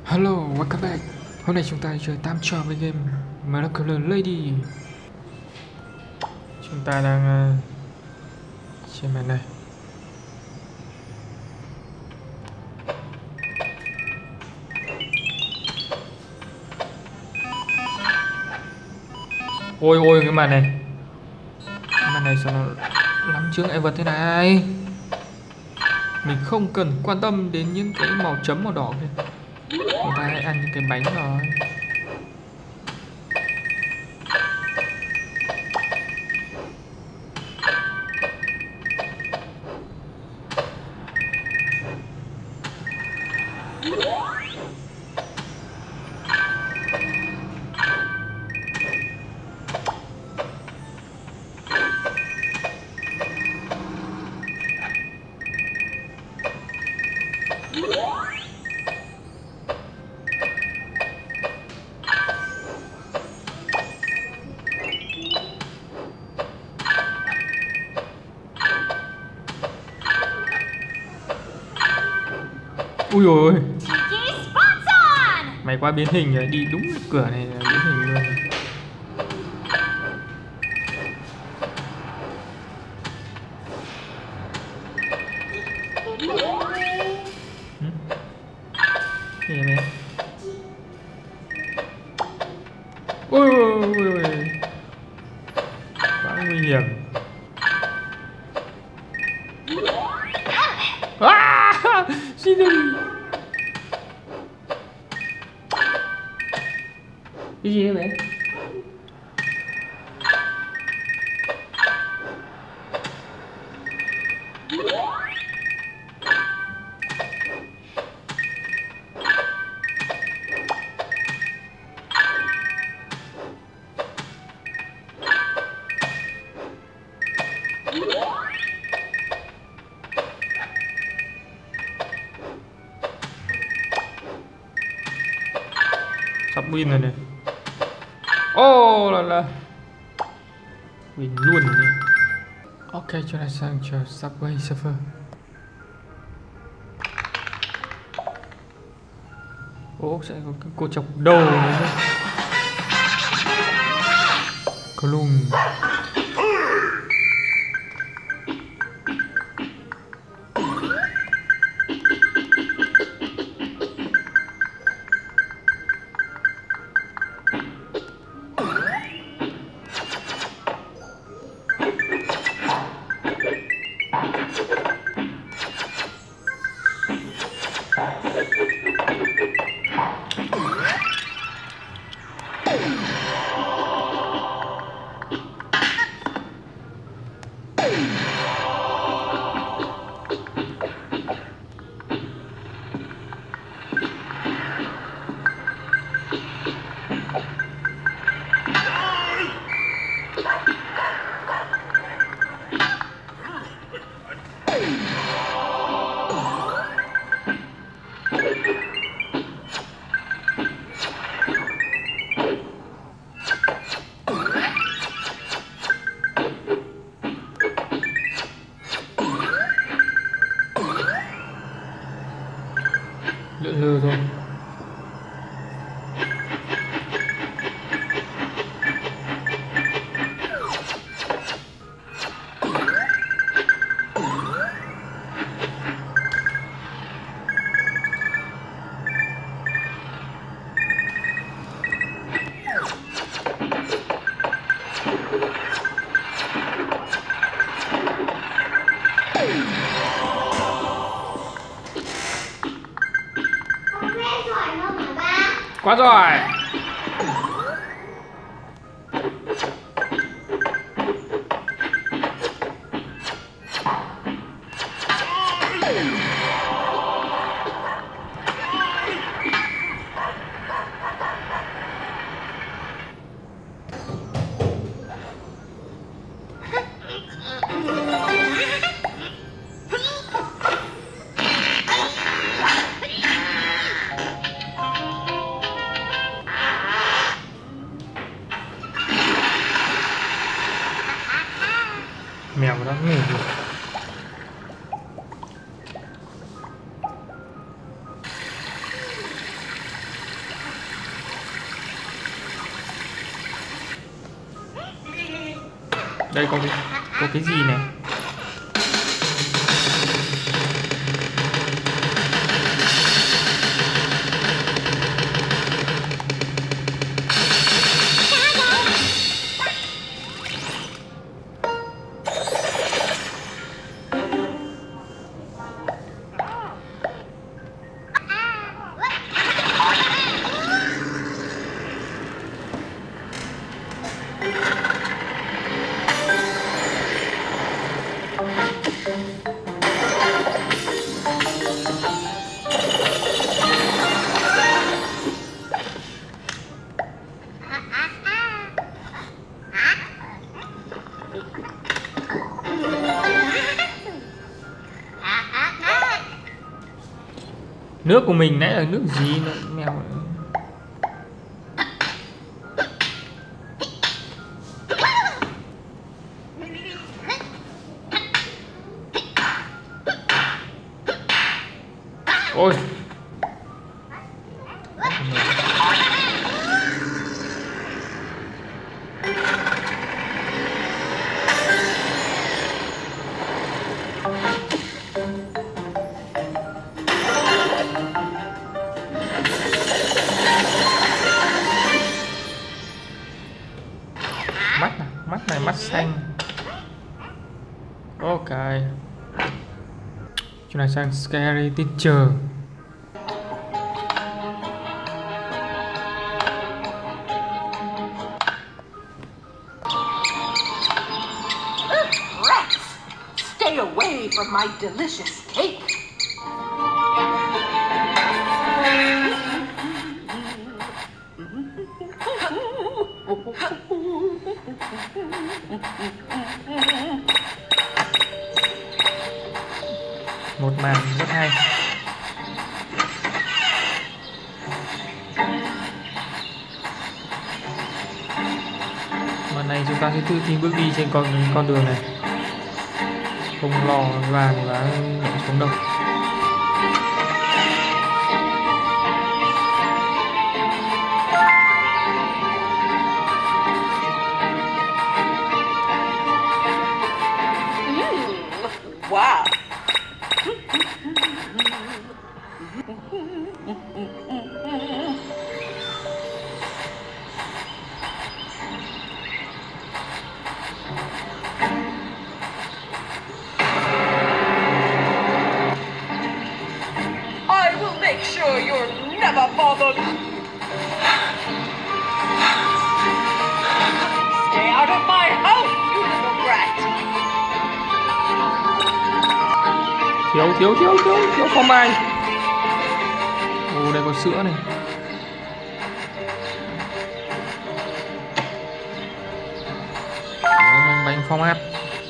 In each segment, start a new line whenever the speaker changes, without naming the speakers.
Hello, welcome back. Hôm nay chúng ta chơi 8 trò với game Molecular Lady. Chúng ta đang trên màn này. Ôi ôi cái màn này. Cái màn này sao nó lắm chướng ngại vật thế này. Mình không cần quan tâm đến những cái màu chấm màu đỏ kia. Người ta hãy ăn những cái bánh rồi. Ui ôi, mày qua biến hình rồi, đi đúng cái cửa này là biến hình luôn. Cái gì vậy? Ui ui ui ui, quá nguy hiểm. Xin đừng. Cái gì vậy? Sắp win rồi này. Ô là win luôn đi. Ok, cho ta sang chờ Subway Surfer. Ô, sẽ có cái cô chọc đầu nữa. Column. Lượn lờ thôi. Quá rồi. Đây có cái gì này? Nước của mình nãy là nước gì nữa mèo. Ôi. Mắt này mắt xanh. Ok. Chỗ này sang Scary Teacher.
Stay away from my delicious cake.
Một màn rất hay. Màn này chúng ta sẽ tự tin bước đi trên con đường này, không lo vàng và đổ xuống đâu.
Wow. I will make sure you're never bothered. Stay out of my house, you little brat.
Thiếu phô mai. Ồ, đây có sữa này. Đó, bánh phô mát.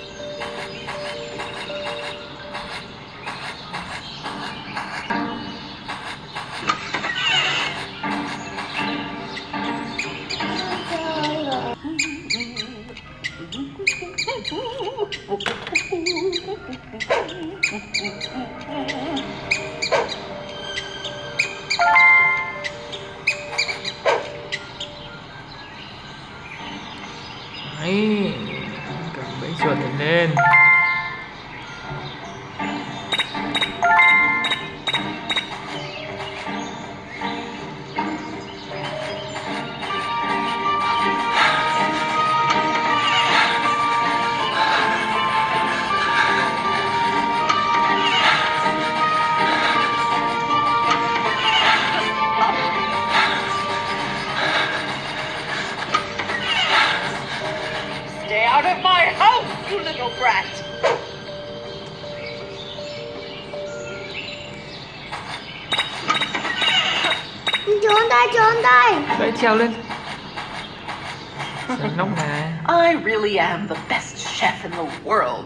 Đấy, cầm bẫy chuột lên.
Stay out of my house, you little brat.
Trốn đây.
Đấy, trèo lên. Nóc này.
I really am the best chef in the world.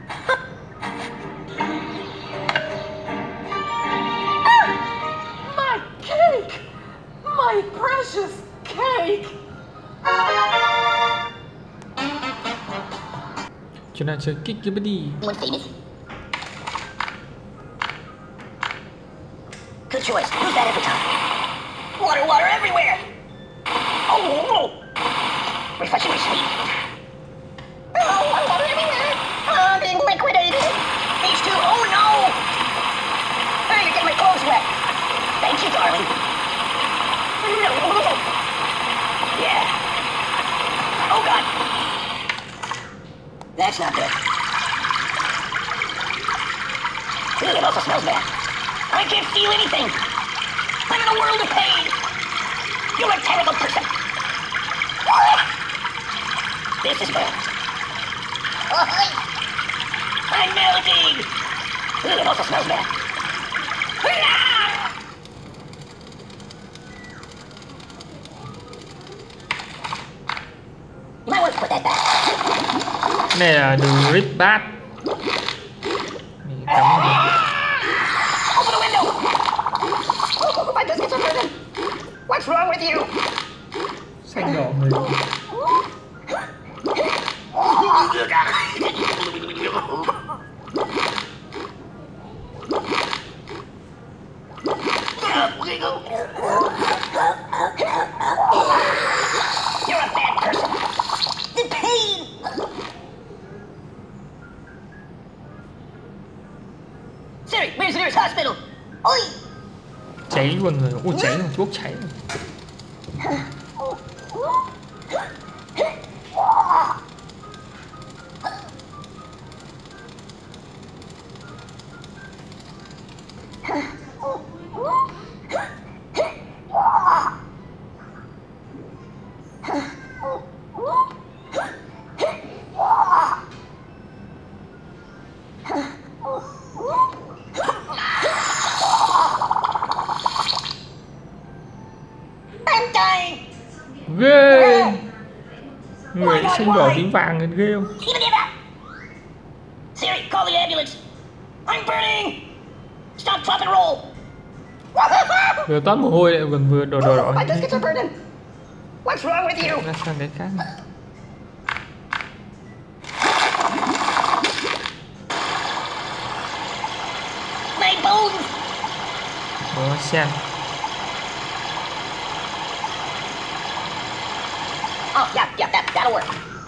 My cake! My precious cake!
Chúng ta chơi kích cái đi.
Good choice. Use that every time. Water everywhere. Oh, refreshingly sweet. you, darling. No. Yeah. Oh, God. That's not good. Ooh, it also smells bad. I can't feel anything. I'm in a world of pain. You're a terrible person. This is bad. I'm melting. Ooh, it also smells bad. You might want to put that back.
Cái này là drip bath. Mình cắm vào đây.
Open the window. Oh, my biscuits are burning. What's wrong with you?
Xanh đỏ người.
You're a bad person. The pain. Siri, where's the nearest hospital? Oi!
Cháy luôn rồi. Ui cháy rồi, thuốc cháy rồi.
I'm dying.
Ghê. Người xanh đỏ tím vàng lên ghê không?
Siri, call the ambulance. I'm burning. Stop, drop, and roll.
Vừa toát mồ hôi lại còn vừa đỏ đỏ đỏ.
My biscuits are burning. What's wrong with you?
Ra sang cái khác này.
My bones.
Đó xem.
Oh, yeah, that'll work.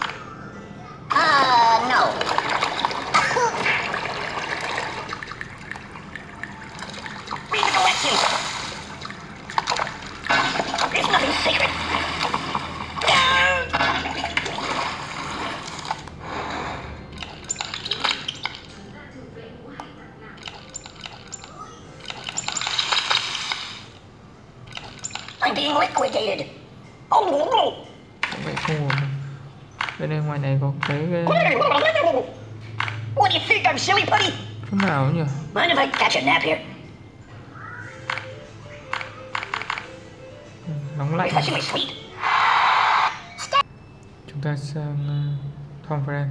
No. Read the directions. There's nothing sacred. I'm being liquidated. Oh, no.
Vậy không ổn. Bên đây ngoài này có cái
What do you think? I'm silly putty?
chỗ nào nhỉ?
Mind if I catch a nap here?
Nóng lạnh.
Refreshingly sweet.
Chúng ta sang Tom Friend.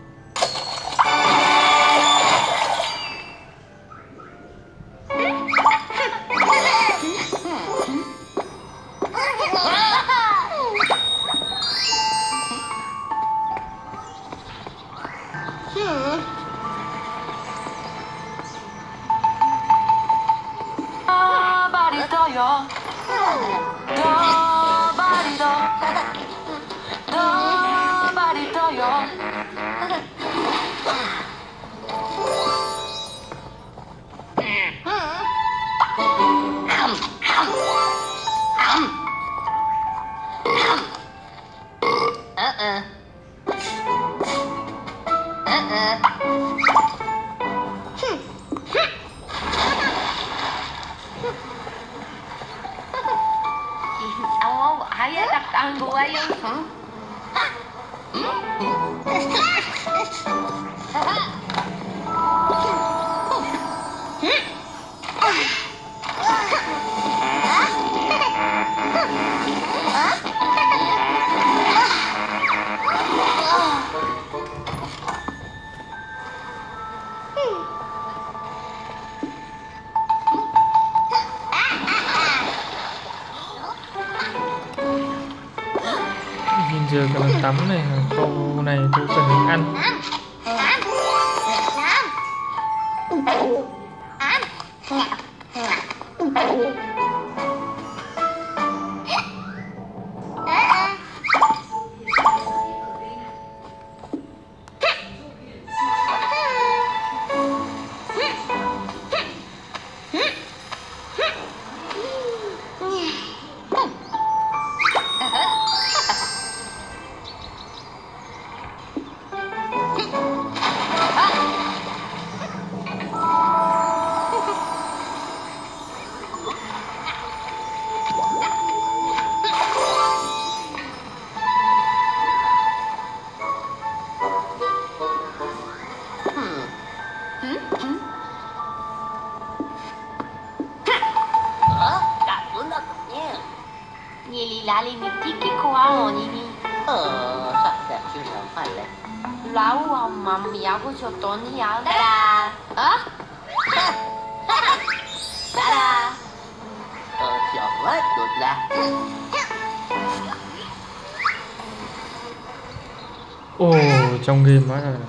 Ayah tak tangguh ayah.
Nhìn giờ cả lần tắm này, câu này tôi cần ăn.
Nhị lạ li mình thích cái khoa hồn nhỉ.
Sắc đẹp chưa làm phải đấy.
Lão hồng mà mèo của cho tốn nhau ta. Ơ? Ta.
Giỏi quá, đột là.
Ồ, trong game quá là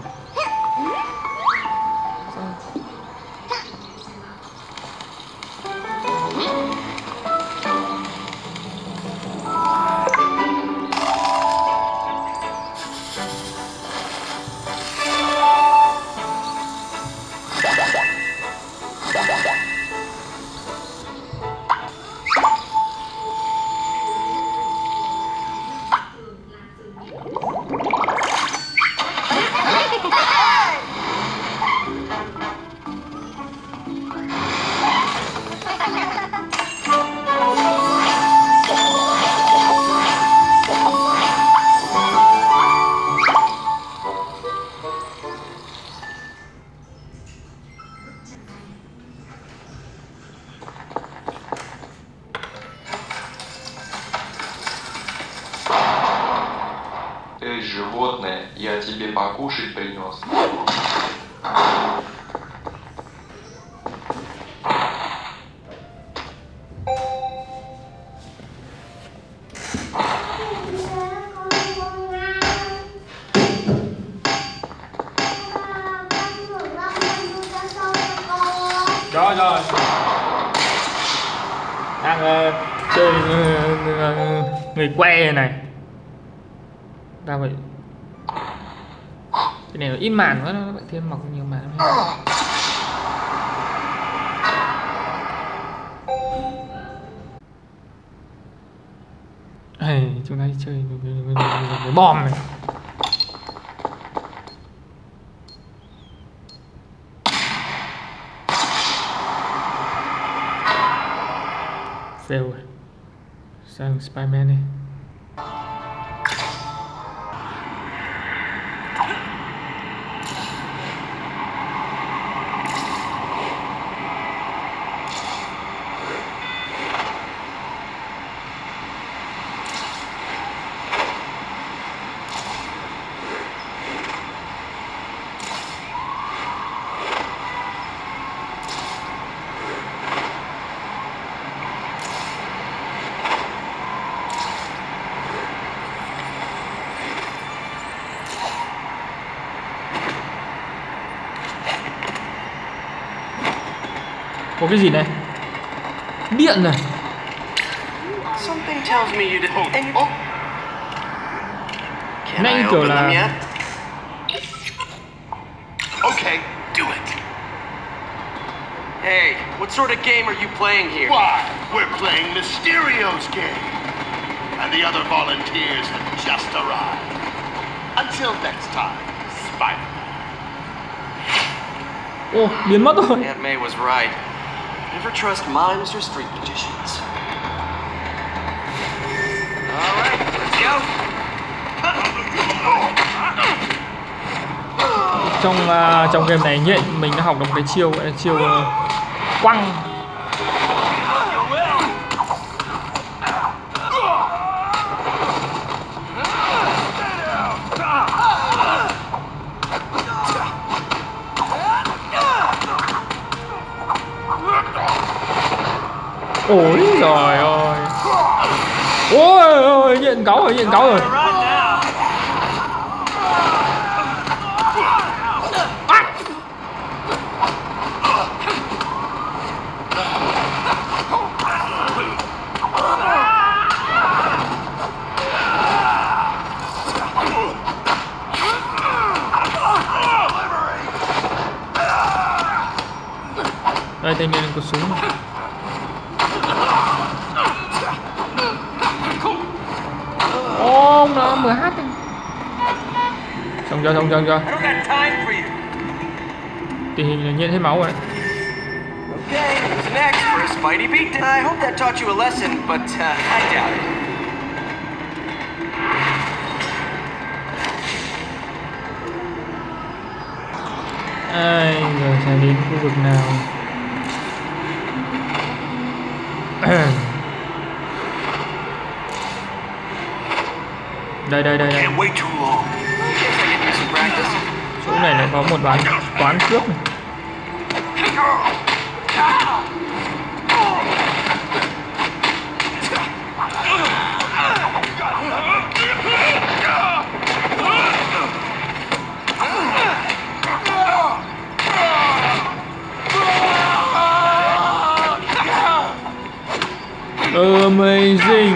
Эй, животное, я тебе покушать принес.
rồi đang chơi người que này ra vậy. Cái này nó ít màn quá, nó phải thêm mọc nhiều màn. Hey, chúng ta đi chơi với bom này. Fail rồi. Sang Spiderman đi. Có cái gì này? Điện này.
Something tells me you didn't. And you... Can
Nãy
I
kiểu
open them
là
yet? Okay, do it. Hey, what sort of game are you playing here?
Why, we're playing Mysterio's game. And the other volunteers have just arrived. Until next time, Spider-Man.
Ô, biến mất rồi.
Aunt May was right. Never trust mimes or street magicians. All right, let's go.
Trong game này nhện mình đã học được một cái chiêu gọi là chiêu quăng. Ôi trời ơi. Ôi ôi, nhện cáu rồi, nhện cáu rồi. Đây, thanh niên có súng này. Ô, nó MH này. Xong chưa. Tình hình là nhện hết máu rồi đấy.
Okay, who's next for a Spidey beat? I hope that taught you a lesson, but I doubt it.
Ai giờ sẽ đến khu vực nào? Đây đây đây đây.
Can't wait too long.
Guess I could use some practice.
Chỗ này lại có một quán cướp này. Amazing.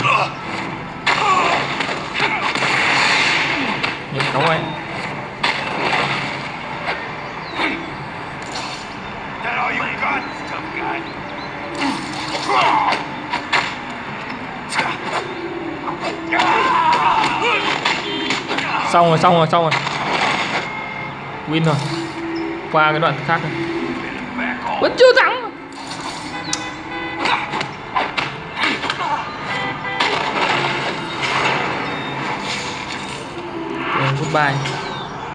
Nhìn cậu ấy.
That all you got, tough guy?
Xong rồi. Win rồi. Qua cái đoạn khác này. Vẫn chưa thắng. Goodbye.